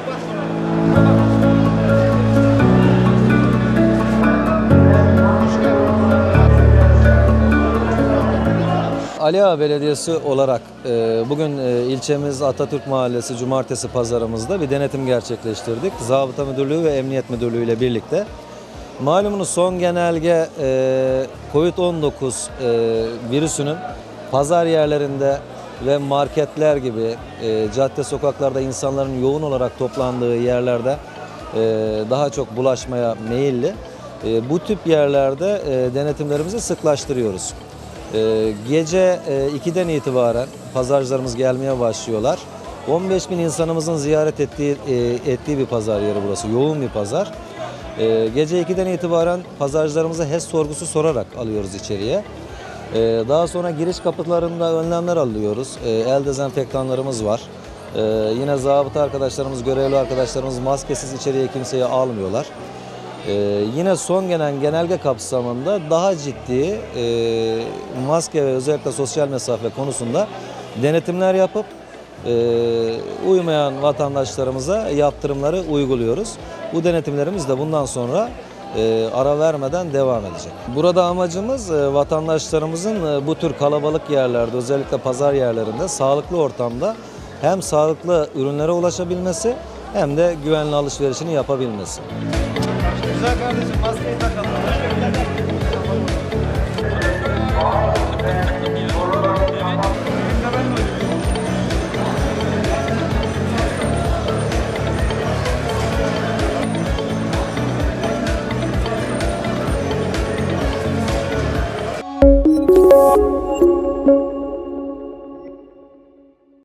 Ali Ağa Belediyesi olarak bugün ilçemiz Atatürk Mahallesi Cumartesi Pazarımızda bir denetim gerçekleştirdik. Zabıta Müdürlüğü ve Emniyet Müdürlüğü ile birlikte. Malumunuz son genelge COVID-19 virüsünün pazar yerlerinde ve marketler gibi cadde sokaklarda insanların yoğun olarak toplandığı yerlerde daha çok bulaşmaya meyilli. Bu tip yerlerde denetimlerimizi sıklaştırıyoruz. Gece 2'den itibaren pazarcılarımız gelmeye başlıyorlar. 15.000 insanımızın ziyaret ettiği bir pazar yeri burası. Yoğun bir pazar. Gece 2'den itibaren pazarcılarımıza HES sorgusu sorarak alıyoruz içeriye. Daha sonra giriş kapılarında önlemler alıyoruz. El dezenfektanlarımız var. Yine zabıta arkadaşlarımız, görevli arkadaşlarımız maskesiz içeriye kimseyi almıyorlar. Yine son gelen genelge kapsamında daha ciddi maske ve özellikle sosyal mesafe konusunda denetimler yapıp uymayan vatandaşlarımıza yaptırımları uyguluyoruz. Bu denetimlerimiz de bundan sonra ara vermeden devam edecek. Burada amacımız vatandaşlarımızın bu tür kalabalık yerlerde, özellikle pazar yerlerinde sağlıklı ortamda hem sağlıklı ürünlere ulaşabilmesi hem de güvenli alışverişini yapabilmesi. Güzel kardeşim, maskeyi takalım.